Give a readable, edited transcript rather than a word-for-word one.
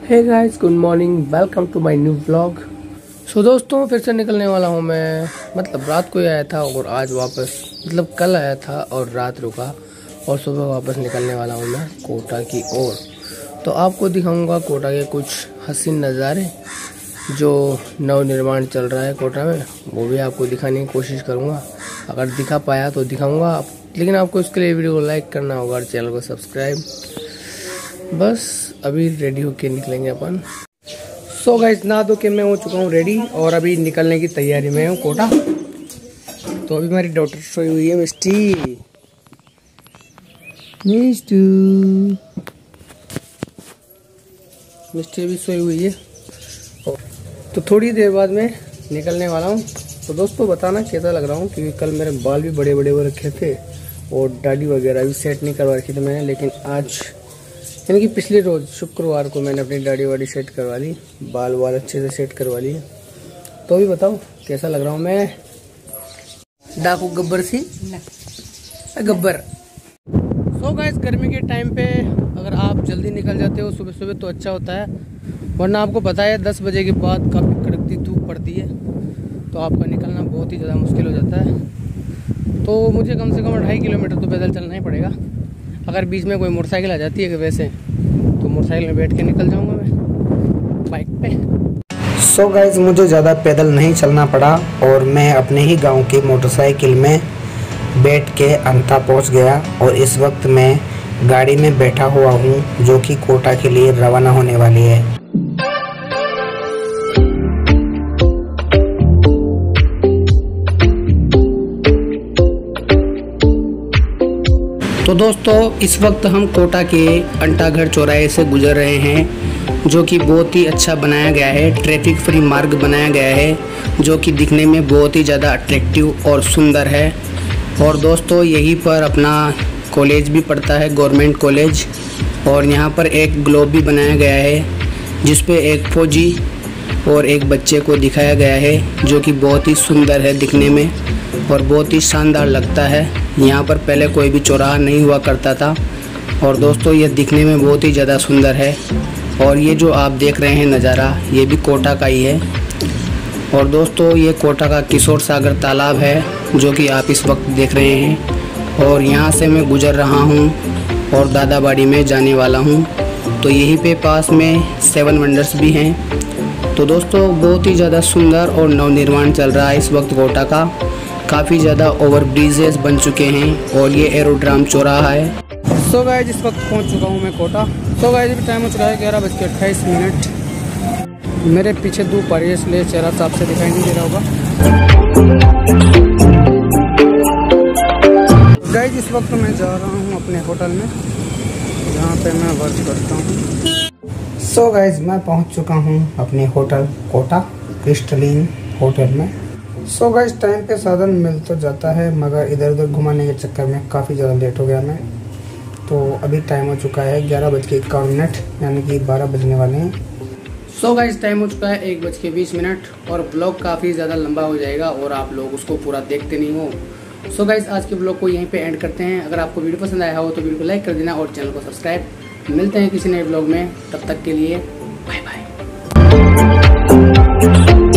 Hey guys, good morning, welcome to my new blog. So दोस्तों, फिर से निकलने वाला हूँ मैं। मतलब रात को ही आया था और आज वापस, मतलब कल आया था और रात रुका और सुबह वापस निकलने वाला हूँ मैं कोटा की ओर। तो आपको दिखाऊंगा कोटा के कुछ हसीन नज़ारे जो नव निर्माण चल रहा है कोटा में, वो भी आपको दिखाने की कोशिश करूँगा। अगर दिखा पाया तो दिखाऊँगा, लेकिन आपको इसके लिए वीडियो को लाइक करना होगा और चैनल को सब्सक्राइब। बस अभी रेडी होके निकलेंगे अपन। सो गाइस, नहा धो के मैं हो चुका हूँ रेडी और अभी निकलने की तैयारी में हूँ कोटा। तो अभी मेरी डॉटर सोई हुई है, मिस्टी भी सोई हुई है। तो थोड़ी देर बाद मैं निकलने वाला हूँ। तो दोस्तों बताना कैसा लग रहा हूँ, क्योंकि कल मेरे बाल भी बड़े बड़े हो रखे थे और दाढ़ी वगैरह भी सेट नहीं करवा रखी थी मैंने, लेकिन आज यानी कि पिछले रोज़ शुक्रवार को मैंने अपनी दाढ़ी वाड़ी सेट करवा ली, बाल वाल अच्छे से सेट करवा लिए। तो अभी बताओ कैसा लग रहा हूँ मैं, डाकू गब्बर सी गब्बर। सो गाइस, गर्मी के टाइम पे अगर आप जल्दी निकल जाते हो सुबह सुबह तो अच्छा होता है, वरना आपको पता है 10 बजे के बाद काफ़ी कड़कती धूप पड़ती है तो आपका निकलना बहुत ही ज़्यादा मुश्किल हो जाता है। तो मुझे कम से कम 2.5 किलोमीटर तो पैदल चलना ही पड़ेगा। अगर बीच में कोई मोटरसाइकिल आ जाती है कि वैसे, तो मोटरसाइकिल में बैठ के निकल जाऊंगा मैं बाइक पे। सो गाइस, मुझे ज़्यादा पैदल नहीं चलना पड़ा और मैं अपने ही गांव की मोटरसाइकिल में बैठ के अंता पहुंच गया और इस वक्त मैं गाड़ी में बैठा हुआ हूं जो कि कोटा के लिए रवाना होने वाली है। तो दोस्तों, इस वक्त हम कोटा के अंटागढ़ चौराहे से गुजर रहे हैं, जो कि बहुत ही अच्छा बनाया गया है। ट्रैफिक फ्री मार्ग बनाया गया है जो कि दिखने में बहुत ही ज़्यादा अट्रैक्टिव और सुंदर है। और दोस्तों, यहीं पर अपना कॉलेज भी पड़ता है, गवर्नमेंट कॉलेज। और यहाँ पर एक ग्लोब भी बनाया गया है जिस पे एक फौजी और एक बच्चे को दिखाया गया है, जो कि बहुत ही सुंदर है दिखने में और बहुत ही शानदार लगता है। यहाँ पर पहले कोई भी चौराहा नहीं हुआ करता था और दोस्तों ये दिखने में बहुत ही ज़्यादा सुंदर है। और ये जो आप देख रहे हैं नज़ारा, ये भी कोटा का ही है। और दोस्तों, ये कोटा का किशोर सागर तालाब है जो कि आप इस वक्त देख रहे हैं। और यहाँ से मैं गुजर रहा हूँ और दादाबाड़ी में जाने वाला हूँ। तो यहीं पे पास में 7 वंडर्स भी हैं। तो दोस्तों, बहुत ही ज़्यादा सुंदर और नवनिर्माण चल रहा है इस वक्त कोटा का। काफ़ी ज़्यादा ओवर ब्रिजेस बन चुके हैं और ये एरोड्राम चौराहा है। सो गाइस, इस वक्त पहुंच चुका हूं मैं कोटा। सो गाइस, अभी टाइम हो चुका है 11:28। मेरे पीछे धूप आ रही है इसलिए चेहरा साफ से दिखाई नहीं दे रहा होगा। गाइस, इस वक्त मैं जा रहा हूं अपने होटल में जहां पे मैं वर्क करता हूं। सो गाइस, मैं पहुंच चुका हूं अपने होटल कोटा क्रिस्टलिन होटल में। सो गाइस, टाइम पे साधन मिल तो जाता है मगर इधर उधर घुमाने के चक्कर में काफ़ी ज़्यादा लेट हो गया मैं। तो अभी टाइम हो चुका है 11:51, यानी कि 12 बजने वाले हैं। सो गाइस, टाइम हो चुका है 1:20 और ब्लॉग काफ़ी ज़्यादा लंबा हो जाएगा और आप लोग उसको पूरा देखते नहीं हो। सो गाइस, आज के ब्लॉग को यहीं पे एंड करते हैं। अगर आपको वीडियो पसंद आया हो तो वीडियो को लाइक कर देना और चैनल को सब्सक्राइब। मिलते हैं किसी नए ब्लॉग में, तब तक के लिए बाय बाय।